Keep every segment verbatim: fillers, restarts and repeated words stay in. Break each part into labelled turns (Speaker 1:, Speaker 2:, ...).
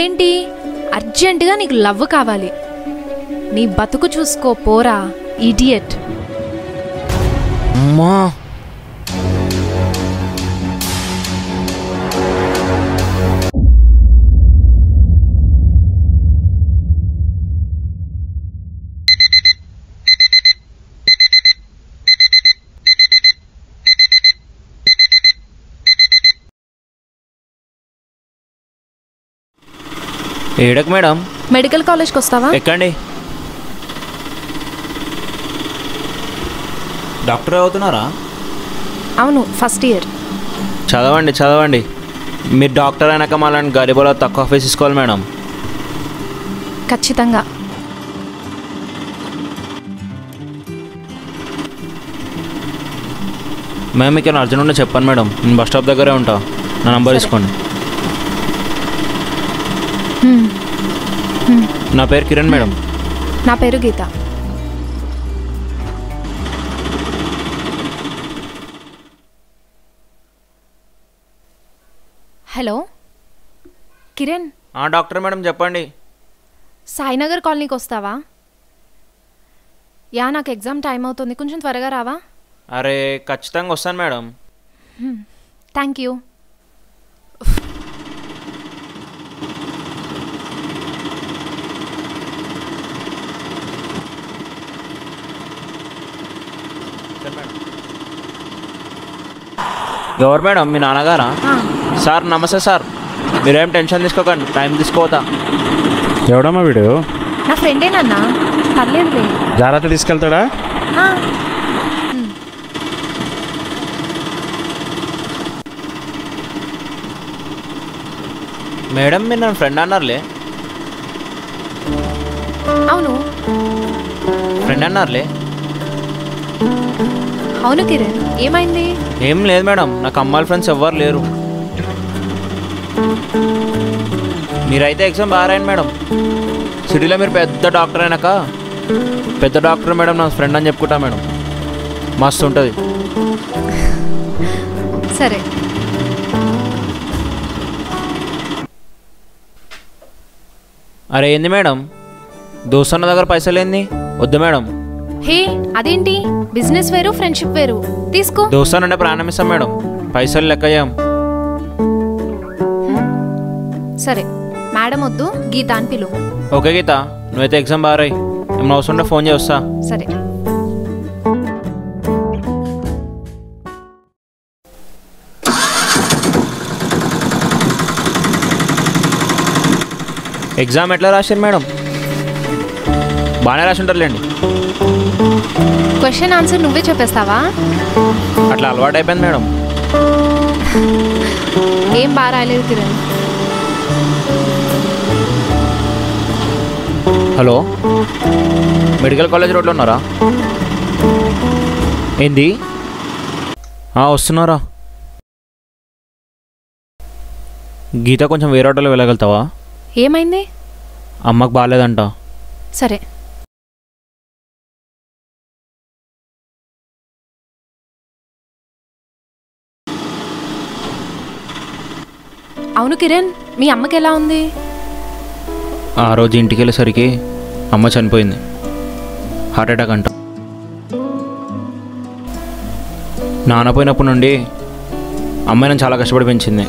Speaker 1: ఇప్పుడేంటి అర్జెంటుగా నీకు లవ్ కావాలి? నీ బతుకు చూసుకో పోరా ఇడియట్.
Speaker 2: అమ్మా ఏడక్ మేడం?
Speaker 1: మెడికల్ కాలేజ్కి వస్తావా?
Speaker 2: ఎక్కండి. డాక్టర్ అవుతున్నారా?
Speaker 1: అవును, ఫస్ట్ ఇయర్.
Speaker 2: చదవండి చదవండి. మీరు డాక్టర్ అయినాక మళ్ళీ గరీబులో తక్కువ ఫీజు తీసుకోవాలి మేడం.
Speaker 1: ఖచ్చితంగా.
Speaker 2: మేము మీకు అర్జెంట్ ఉంటే చెప్పాను మేడం. నేను బస్ స్టాప్ దగ్గరే ఉంటా. నా నంబర్ తీసుకోండి. నా పేరు కిరణ్ మేడం.
Speaker 1: నా పేరు Geetha. Hello Kiran.
Speaker 2: Doctor madam చెప్పండి.
Speaker 1: సాయినగర్ కాలనీకి వస్తావా? యా, నాకు ఎగ్జామ్ టైం అవుతుంది, కొంచెం త్వరగా రావా?
Speaker 2: అరే ఖచ్చితంగా వస్తాను మేడం.
Speaker 1: Thank you.
Speaker 2: ఎవరు మేడం? మీ నాన్నగారా? సార్ నమస్తే సార్. మీరేం టెన్షన్ తీసుకోకండి, టైం తీసుకోవతా.
Speaker 3: ఎవడమ్మా వీడు?
Speaker 1: నా ఫ్రెండేనన్నా, పర్లేదు.
Speaker 3: జాగ్రత్త తీసుకెళ్తాడా?
Speaker 2: మేడం మీరు నన్ను ఫ్రెండ్ అన్నారులే.
Speaker 1: అవును
Speaker 2: ఫ్రెండ్ అన్నారులే.
Speaker 1: అవును కిరణ్, ఏమైంది?
Speaker 2: ఏం లేదు మేడం, నాకు అమ్మాయిల ఫ్రెండ్స్ ఎవ్వరు లేరు. మీరైతే ఎగ్జామ్ బాగా రాయండి మేడం. సిటీలో మీరు పెద్ద డాక్టర్ అయినాక పెద్ద డాక్టర్ మేడం నా ఫ్రెండ్ అని చెప్పుకుంటా మేడం. మస్తు ఉంటుంది.
Speaker 1: సరే.
Speaker 2: అరే ఏంది మేడం, దోస్తన్న దగ్గర పైసలు ఏంది? వద్దు మేడం.
Speaker 1: హే అదేంటి, బిజినెస్ వేరు ఫ్రెండ్షిప్ వేరు, తీసుకో.
Speaker 2: దోస్తానంటే ప్రాణం ఇస్తాం మేడం, పైసలు లెక్క చేయం.
Speaker 1: సరే మేడం వద్దు, గీత అని పిలు.
Speaker 2: ఓకే గీత, నువ్వైతే ఎగ్జామ్ బాగా రాయి. ఏమైనా అవసరం ఉంటే ఫోన్ చేస్తా.
Speaker 1: సరే.
Speaker 2: ఎగ్జామ్ ఎట్లా రాశారు మేడం? బాగానే రాసి ఉంటారులేండి.
Speaker 1: క్వశ్చన్ ఆన్సర్ నువ్వే చెప్పేస్తావా?
Speaker 2: అట్లా అలవాటు అయిపోయింది మేడం.
Speaker 1: ఏం బాగా రాయలేదు కిరణ్.
Speaker 2: హలో, మెడికల్ కాలేజ్ రోడ్లో ఉన్నారా? ఏంది? వస్తున్నారా? గీత కొంచెం వేరే ఆటోలో వెళ్ళగలుగుతావా?
Speaker 1: ఏమైంది?
Speaker 2: అమ్మకు బాగాలేదంట.
Speaker 1: సరే. అవును కిరణ్, మీ అమ్మకి ఎలా ఉంది?
Speaker 2: ఆ రోజు ఇంటికి వెళ్ళేసరికి అమ్మ చనిపోయింది, హార్ట్ అటాక్ అంట. నాన్న పోయినప్పటి నుండి అమ్మాయి నన్ను చాలా కష్టపడి పెంచింది.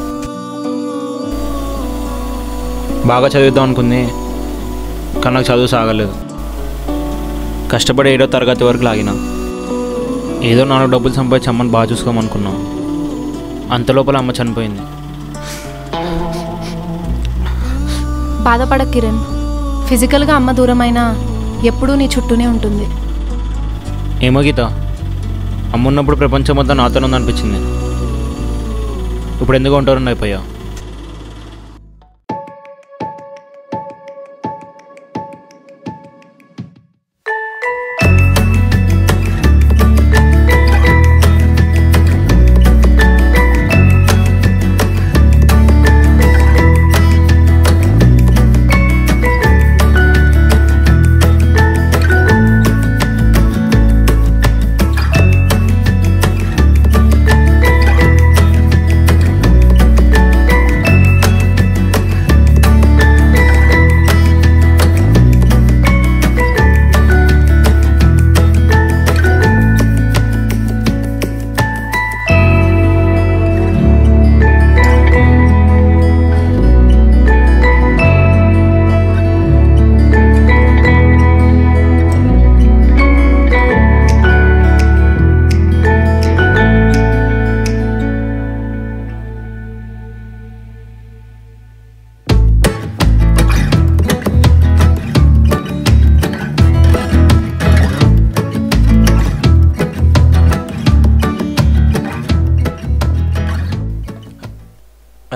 Speaker 2: బాగా చదివిద్దాం అనుకుంది, కానీ నాకు చదువు సాగలేదు. కష్టపడి ఏడో తరగతి వరకు లాగిన. ఏదో నాలుగు డబ్బులు సంపాదించి అమ్మని బాగా చూసుకోమనుకున్నాం. అంతలోపల అమ్మ చనిపోయింది.
Speaker 1: బాధపడ కిరణ్, ఫిజికల్గా అమ్మ దూరమైనా ఎప్పుడూ నీ చుట్టూనే ఉంటుంది.
Speaker 2: ఏమో గీత, అమ్మ ఉన్నప్పుడు ప్రపంచం మొత్తం నాతోనే ఉందనిపించింది. ఇప్పుడు ఎందుకు ఉంటారని అయిపోయా.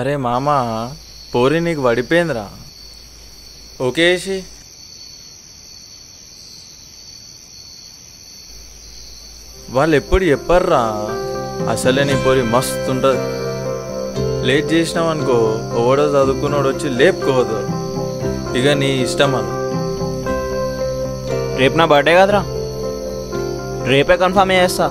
Speaker 4: అరే మామ పోరి నీకు పడిపోయిందిరా. ఓకే వేసి వాళ్ళు ఎప్పుడు చెప్పర్రా, అసలే నీ పోరి మస్తు ఉంటుంది. లేట్ చేసినావు అనుకో ఎవడో చదువుకున్నాడు వచ్చి లేపుకోవద్దు. ఇక నీ ఇష్టం అన్న.
Speaker 2: రేపు నా బర్త్డే కదరా, రేపే కన్ఫర్మ్ చేస్తా.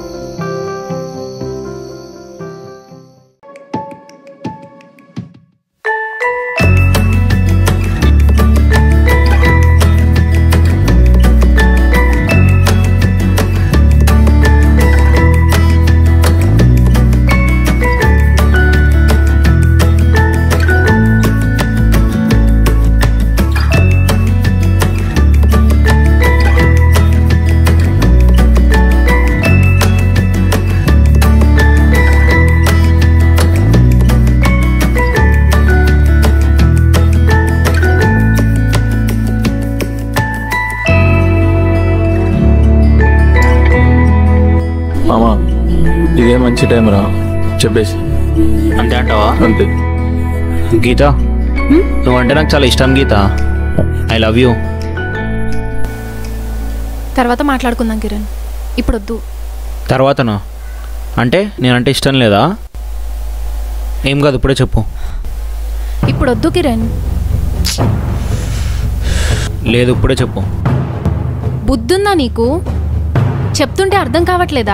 Speaker 4: మామా ఇదే మంచి టైం రా చెప్పేసి.
Speaker 2: అంతే అంటావా?
Speaker 4: అంతే.
Speaker 2: గీత, నువ్వంటే నాకు చాలా ఇష్టం గీత. I love you.
Speaker 1: తర్వాత మాట్లాడుకుందాం కిరణ్, ఇప్పుడు వద్దు.
Speaker 2: తర్వాతనా? అంటే నేనంటే ఇష్టం లేదా? ఏం కాదు, ఇప్పుడే చెప్పు.
Speaker 1: ఇప్పుడు వద్దు కిరణ్.
Speaker 2: లేదు, ఇప్పుడే చెప్పు.
Speaker 1: బుద్ధుందా నీకు? చెప్తుంటే అర్థం కావట్లేదా?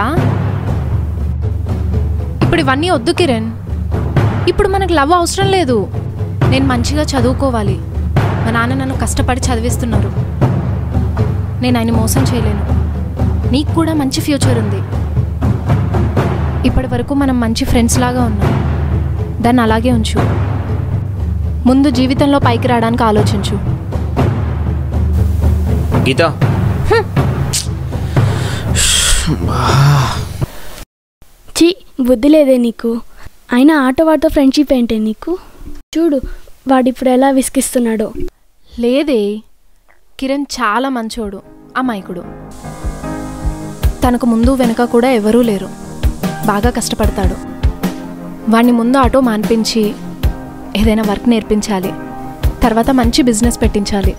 Speaker 1: ఇప్పుడు ఇవన్నీ వద్దు కిరణ్. ఇప్పుడు మనకు లవ్ అవసరం లేదు. నేను మంచిగా చదువుకోవాలి. మా నాన్న నన్ను కష్టపడి చదివిస్తున్నారు. నేను ఆయన మోసం చేయలేను. నీకు కూడా మంచి ఫ్యూచర్ ఉంది. ఇప్పటి వరకు మనం మంచి ఫ్రెండ్స్ లాగా ఉన్నాం. దాన్ని అలాగే ఉంచు. ముందు జీవితంలో పైకి రావడానికి ఆలోచించు.
Speaker 2: గీత,
Speaker 5: చి బుద్ధి లేదే నీకు. అయినా ఆటో వాడితో ఫ్రెండ్షిప్ ఏంటే నీకు? చూడు వాడిప్పుడు ఎలా విసిగిస్తున్నాడో.
Speaker 1: లేదే, కిరణ్ చాలా మంచోడు, అమాయకుడు. తనకు ముందు వెనుక కూడా ఎవరూ లేరు. బాగా కష్టపడతాడు. వాడిని ముందు ఆటో మాన్పించి ఏదైనా వర్క్ నేర్పించాలి. తర్వాత మంచి బిజినెస్ పెట్టించాలి.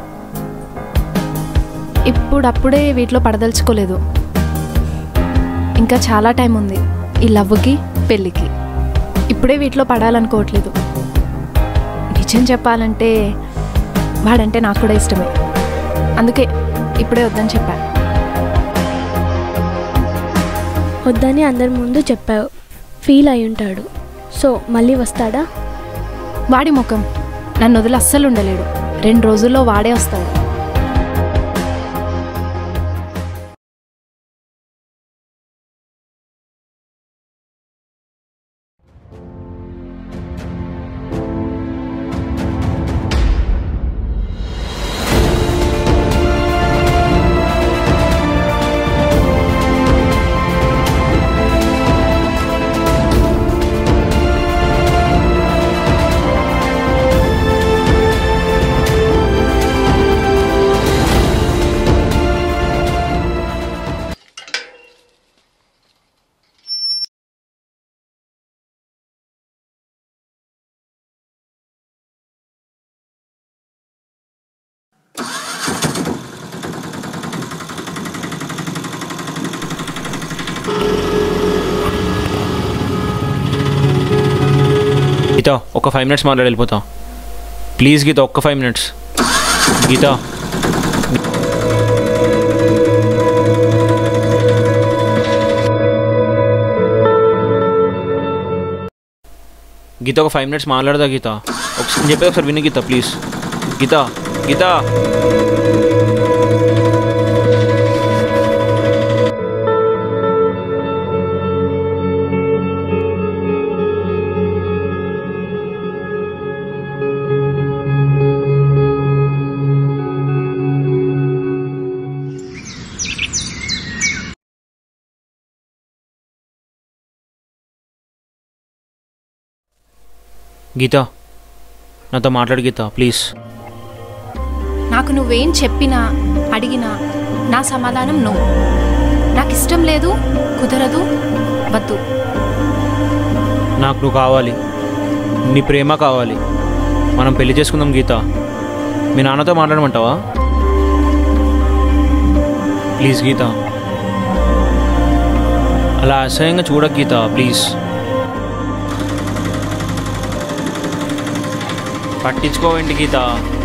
Speaker 1: ఇప్పుడప్పుడే వీటిలో పడదలుచుకోలేదు. ఇంకా చాలా టైం ఉంది ఈ లవ్కి, పెళ్ళికి. ఇప్పుడే వీటిలో పడాలనుకోవట్లేదు. నిజం చెప్పాలంటే వాడంటే నాకు కూడా ఇష్టమే. అందుకే ఇప్పుడే వద్దని చెప్పా.
Speaker 5: వద్దని అందరి ముందు చెప్పావు, ఫీల్ అయి ఉంటాడు. సో మళ్ళీ వస్తాడా?
Speaker 1: వాడి ముఖం, నన్ను వదిలి అస్సలు ఉండలేడు. రెండు రోజుల్లో వాడే వస్తాడు.
Speaker 2: గీత, ఒక ఫైవ్ మినిట్స్ మాట్లాడి వెళ్ళిపోతా ప్లీజ్. గీత, ఒక్క ఫైవ్ మినిట్స్. గీత, గీత ఒక ఫైవ్ మినిట్స్ మాట్లాడదా గీత? ఒకసారి చెప్పేది ఒకసారి విని గీత ప్లీజ్. గీత, గీత. గీత, నాతో మాట్లాడు గీత ప్లీజ్.
Speaker 1: నాకు నువ్వేం చెప్పినా అడిగినా నా సమాధానం నో. నాకు ఇష్టం లేదు, కుదరదు, వద్దు.
Speaker 2: నాకు నువ్వు కావాలి. నీ ప్రేమ కావాలి. మనం పెళ్లి చేసుకుందాం గీత. మీ నాన్నతో మాట్లాడమంటావా? ప్లీజ్ గీత, అలా అసహ్యంగా చూడకు గీత, ప్లీజ్. పట్టించుకోవేంటి గీత?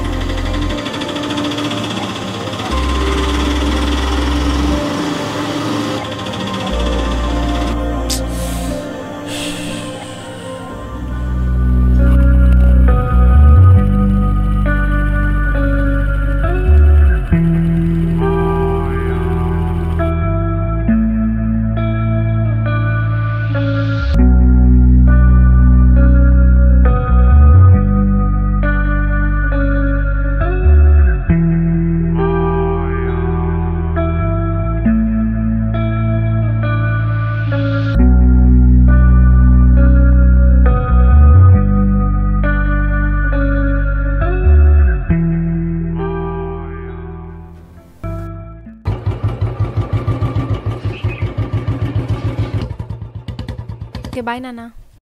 Speaker 1: ఓకే బాయ్ నాన్న.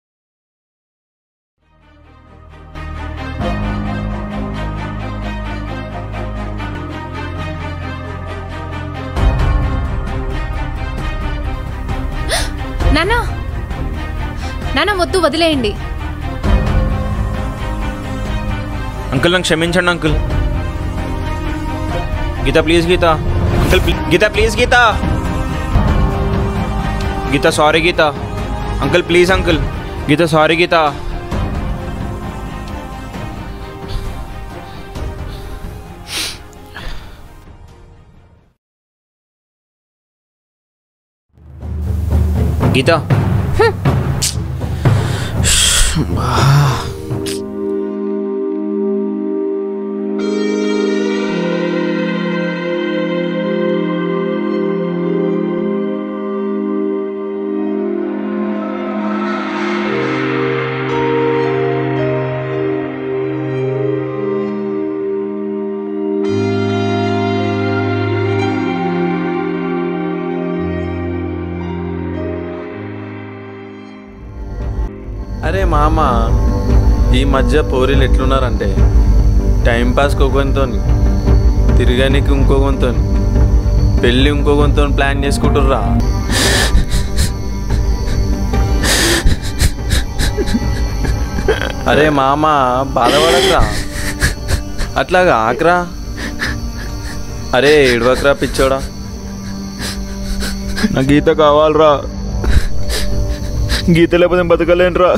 Speaker 1: నాన్న నాన్న వద్దు, వదిలేయండి.
Speaker 2: అంకుల్ నన్ను క్షమించండి uncle. Geetha please Geetha. Uncle Geetha please Geetha. Geetha sorry Geetha. Uncle please uncle. Geetha sorry Geetha. Geetha
Speaker 4: అరే మామ, ఈ మధ్య పోరీలు ఎట్లున్నారంటే టైంపాస్కి ఒకరితో, తిరగడానికి ఇంకొకరితో, పెళ్ళి ఇంకొకరితో ప్లాన్ చేసుకుంటుర్రా. అరే మామ బాధపడకురా, అట్లాగా ఆకరా. అరే ఏడవకరా పిచ్చోడా.
Speaker 2: నా గీత కావాలరా. గీత లేకపోతే బతకలేనురా.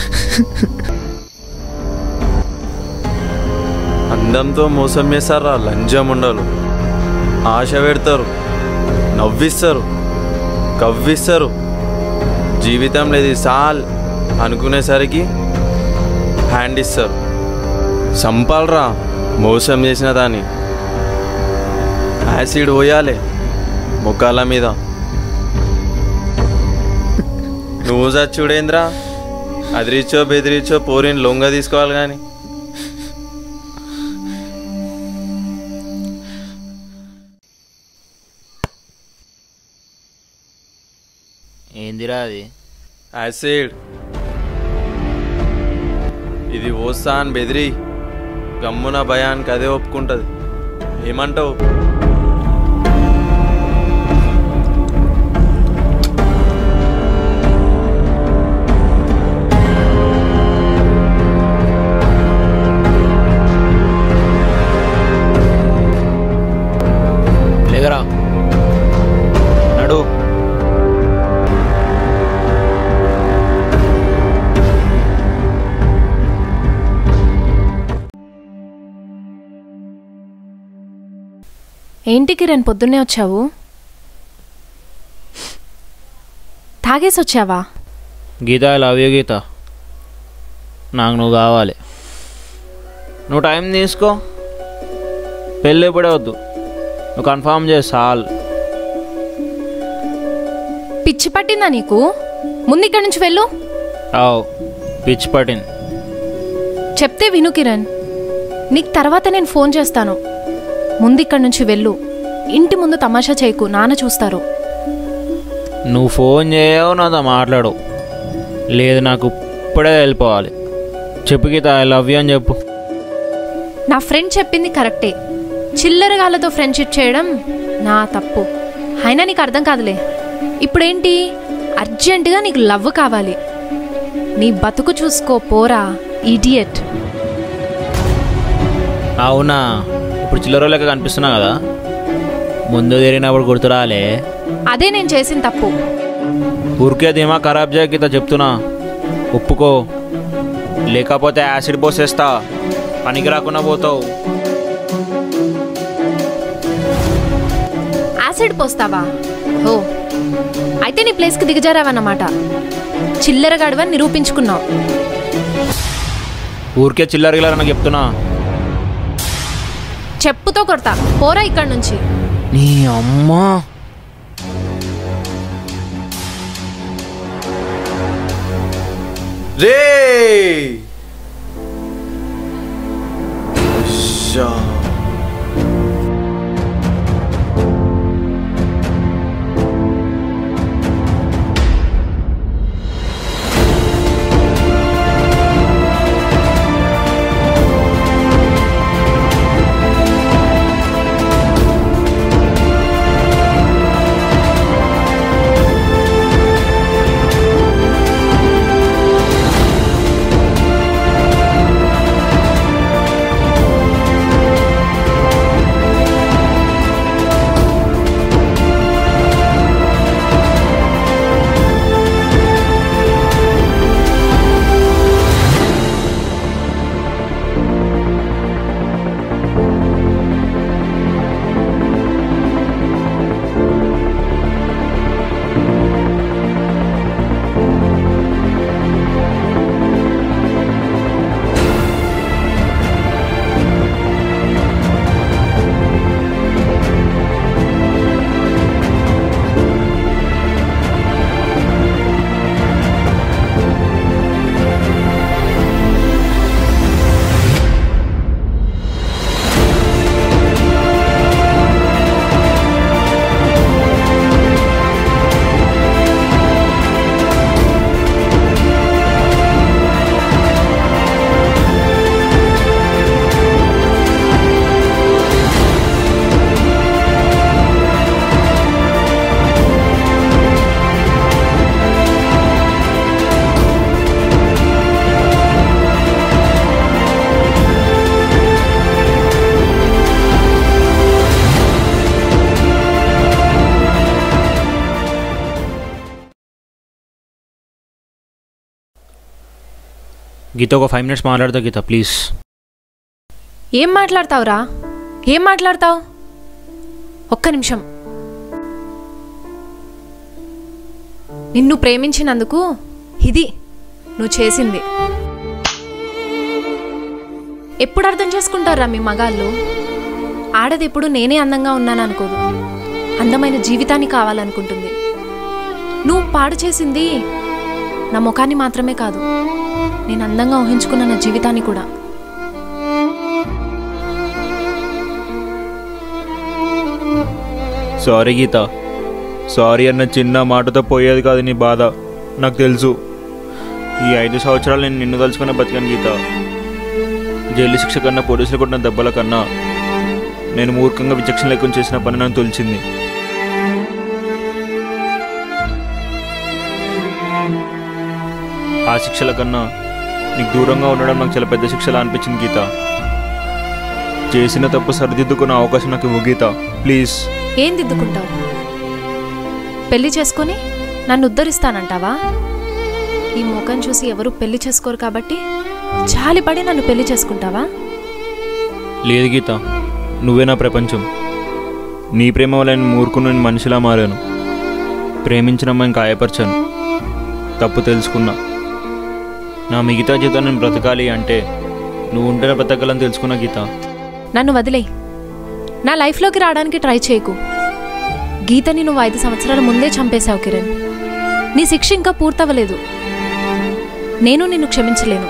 Speaker 4: అందంతో మోసం చేస్తారా లంజం ఉండలు. ఆశ పెడతారు, నవ్విస్తారు, కవ్విస్తారు. జీవితం లేదు సాల్ అనుకునేసరికి హ్యాండ్ ఇస్తారు. సంపాలరా మోసం చేసిన దాన్ని. యాసిడ్ పోయాలి ముఖాల మీద. నువ్వు చచ్చుడేంద్రా, అదిరిచ్చో బెదిరిచ్చో పోరిని లొంగ తీసుకోవాలి కానీ.
Speaker 2: ఏందిరా అది?
Speaker 4: యాసిడ్. ఇది ఓసా అని బెదిరి గమ్మున భయానికి అదే ఒప్పుకుంటుంది. ఏమంటావు?
Speaker 2: లేగరా నడు.
Speaker 1: ఏంటి కిరణ్ పొద్దున్నే వచ్చావు? తాగేసి వచ్చావా?
Speaker 2: Geetha I love you Geetha. నాకు నువ్వు కావాలి. నువ్వు టైం తీసుకో, పెళ్ళి ఇప్పుడే వద్దు. నువ్వు కన్ఫర్మ్ చేసి చాలు.
Speaker 1: పిచ్చి పట్టిందా నీకు? ముందు ఇక్కడి నుంచి వెళ్ళు.
Speaker 2: రావు, పిచ్చి పట్టింది.
Speaker 1: చెప్తే విను కిరణ్, నీకు తర్వాత నేను ఫోన్ చేస్తాను. ముందు ఇక్కడి నుంచి వెళ్ళు. ఇంటి ముందు తమాషా చేయకు, నాన్న చూస్తారు.
Speaker 2: నువ్వు ఫోన్ చేయవు, నాతో మాట్లాడవు. లేదు, నాకు ఇప్పుడే వెళ్ళిపోవాలి. చెప్పు గీత, ఐ లవ్ యూ అని చెప్పు.
Speaker 1: నా ఫ్రెండ్ చెప్పింది కరెక్టే. చిల్లరగాళ్ళతో ఫ్రెండ్షిప్ చేయడం నా తప్పు. అయినా నీకు అర్థం కాదులే. ఇప్పుడేంటి, అర్జెంటుగా నీకు లవ్ కావాలి. నీ బతుకు చూసుకో పోరా ఇడియట్.
Speaker 2: అవునా, ఇప్పుడు చిల్లర లెక్క కనిపిస్తున్నా కదా, ముందు తిరిగినప్పుడు గుర్తురాలే.
Speaker 1: అదే నేను చేసిన తప్పు.
Speaker 2: ఊరికే ధీమా ఖరాబ్ చేయ గీత, చెప్తున్నా ఒప్పుకో, లేకపోతే యాసిడ్ పోసేస్తా, పనికి రాకుండా పోతావు.
Speaker 1: యాసిడ్ పోస్తావా? ఓ, అయితే నీ ప్లేస్కి దిగజారావన్నమాట. చిల్లరగాడివని నిరూపించుకున్నావు.
Speaker 2: ఊరికే చిల్లర గిల్లర నాకు చెప్తున్నా.
Speaker 1: చెప్పుతో కొడతా, పోరా ఇక్కడి నుంచి.
Speaker 2: నీ అమ్మా,
Speaker 4: రే అయ్యా.
Speaker 2: గీత ఒక ఫైవ్ మినిట్స్ మాట్లాడతా గీత, ప్లీజ్.
Speaker 1: ఏం మాట్లాడతావురా? ఏం మాట్లాడతావు? ఒక్క నిమిషం. నిన్ను ప్రేమించినందుకు ఇది నువ్వు చేసింది. ఎప్పుడు అర్థం చేసుకుంటారా మీ మగాళ్ళు? ఆడది ఎప్పుడు నేనే అందంగా ఉన్నాను అనుకోదు, అందమైన జీవితాన్ని కావాలనుకుంటుంది. నువ్వు పాడు చేసింది నా ముఖాన్ని మాత్రమే కాదు, నేను అందంగా ఊహించుకున్న నా జీవితాన్ని కూడా.
Speaker 2: సారీ గీత, సారీ అన్న చిన్న మాటతో పోయేది కాదు నీ బాధ, నాకు తెలుసు. ఈ ఐదు సంవత్సరాలు నేను నిన్ను తలుచుకునే బతికాను గీత. జైలు శిక్ష కన్నా, పోలీసులు కొట్టిన దెబ్బల కన్నా నేను మూర్ఖంగా విచక్షణ లేకుండా చేసిన పని నన్ను తొలిచింది. ఆ శిక్షల కన్నా నీకు దూరంగా ఉండడం నాకు చాలా పెద్ద శిక్షలా అనిపించింది గీత. చేసిన తప్పు సరిదిద్దుకున్న అవకాశం నాకు ఇవ్వు గీత, ప్లీజ్.
Speaker 1: ఏం దిద్దుకుంటావు? పెళ్లి చేసుకొని నన్ను ఉద్ధరిస్తానంటావా? ఈ ముఖం చూసి ఎవరు పెళ్లి చేసుకోరు కాబట్టి జాలిపడి నన్ను పెళ్లి చేసుకుంటావా?
Speaker 2: లేదు గీత, నువ్వే నా ప్రపంచం. నీ ప్రేమ వల్ల నేను మూర్ఖుని నేను మనిషిలా మారాను. ప్రేమించిన అమ్మాయిని గాయపరిచాను, తప్పు తెలుసుకున్నా. నా మిగతా జీవితం నేను బ్రతకాలి అంటే నువ్వు ఉంటేనే బ్రతకాలని తెలుసుకున్నా గీత.
Speaker 1: నన్ను వదిలేయి. నా లైఫ్లోకి రావడానికి ట్రై చేయకు. గీతని నువ్వు ఐదు సంవత్సరాల ముందే చంపేశావు కిరణ్. నీ శిక్ష ఇంకా పూర్తవ్వలేదు. నేను నిన్ను క్షమించలేను.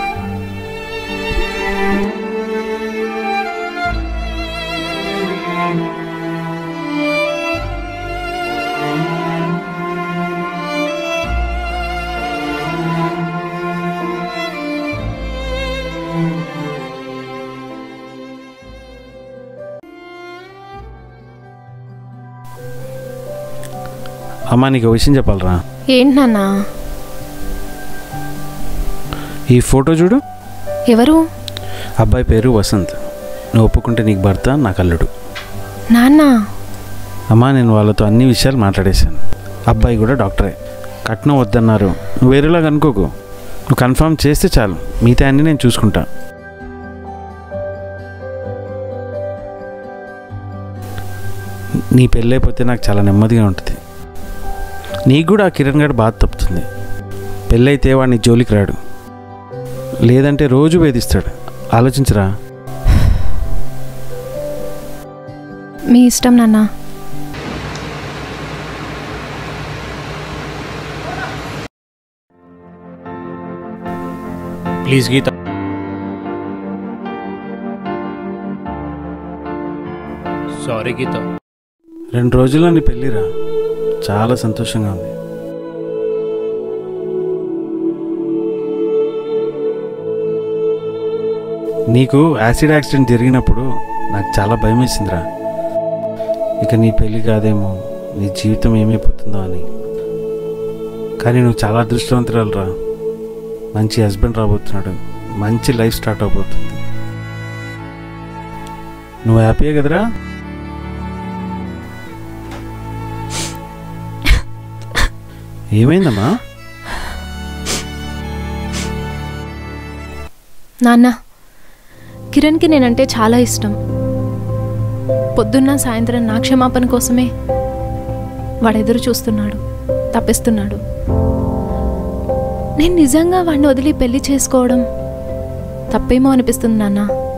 Speaker 3: అమ్మా నీకు ఒక విషయం చెప్పాలరా.
Speaker 1: ఏంటి నాన్న?
Speaker 3: ఈ ఫోటో చూడు.
Speaker 1: ఎవరు?
Speaker 3: అబ్బాయి పేరు వసంత్. నువ్వు ఒప్పుకుంటే నీకు భర్త, నాకు అల్లుడు.
Speaker 1: నాన్న,
Speaker 3: అమ్మా నేను వాళ్ళతో అన్ని విషయాలు మాట్లాడేశాను. అబ్బాయి కూడా డాక్టరే. కట్నం వద్దన్నారు. నువ్వు వేరేలాగా అనుకోకు. నువ్వు కన్ఫర్మ్ చేస్తే చాలు, మిగతా అన్నీ నేను చూసుకుంటా. నీ పెళ్ళైపోతే నాకు చాలా నెమ్మదిగా ఉంటుంది. నీకు కూడా ఆ కిరణ్ గారు బాధ తప్పుతుంది. పెళ్ళైతే వాడిని జోలికి రాడు, లేదంటే రోజు వేధిస్తాడు. ఆలోచించరా.
Speaker 1: మీ ఇష్టం నాన్న.
Speaker 2: Please Geetha, sorry Geetha.
Speaker 3: రెండు రోజుల్లో నీ పెళ్ళిరా. చాలా సంతోషంగా ఉంది. నీకు యాసిడ్ యాక్సిడెంట్ జరిగినప్పుడు నాకు చాలా భయం వేసిందిరా. ఇక నీ పెళ్ళి కాదేమో, నీ జీవితం ఏమైపోతుందో అని. కానీ నువ్వు చాలా అదృష్టవంతురాలురా. మంచి హస్బెండ్ రాబోతున్నాడు, మంచి లైఫ్ స్టార్ట్ అవబోతుంది. నువ్వు హ్యాపీయే కదరా? ఏమైందమ్మా?
Speaker 1: నాన్న, కిరణ్కి నేనంటే చాలా ఇష్టం. పొద్దున్న సాయంత్రం నా క్షమాపణ కోసమే వాడు ఎదురు చూస్తున్నాడు, తప్పిస్తున్నాడు. నేను నిజంగా వాడిని వదిలి పెళ్లి చేసుకోవడం తప్పేమో అనిపిస్తుంది నాన్న.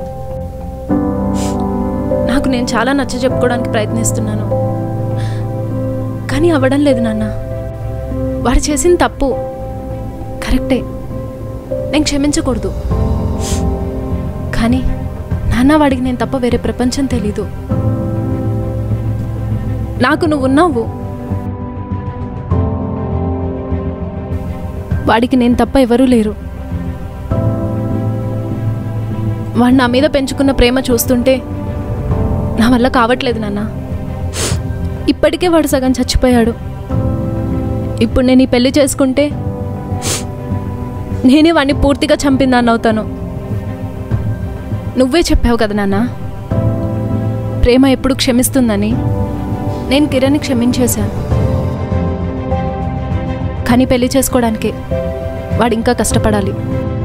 Speaker 1: నాకు నేను చాలా నచ్చ చెప్పుకోవడానికి ప్రయత్నిస్తున్నాను, కానీ అవ్వడం లేదు నాన్న. వాడు చేసిన తప్పు కరెక్టే, నేను క్షమించకూడదు. కానీ నాన్న, వాడికి నేను తప్ప వేరే ప్రపంచం తెలీదు. నాకు నువ్వు ఉన్నావు, వాడికి నేను తప్ప ఎవరూ లేరు. వాడు నా మీద పెంచుకున్న ప్రేమ చూస్తుంటే నా వల్ల కావట్లేదు నాన్న. ఇప్పటికే వాడు సగం చచ్చిపోయాడు. ఇప్పుడు నేను ఈ పెళ్లి చేసుకుంటే నేనే వాడిని పూర్తిగా చంపిందాన్ని అవుతాను. నువ్వే చెప్పావు కదా నాన్న, ప్రేమ ఎప్పుడు క్షమిస్తుందని. నేను కిరణ్ని క్షమించేశాను, కానీ పెళ్లి చేసుకోవడానికి వాడు ఇంకా కష్టపడాలి.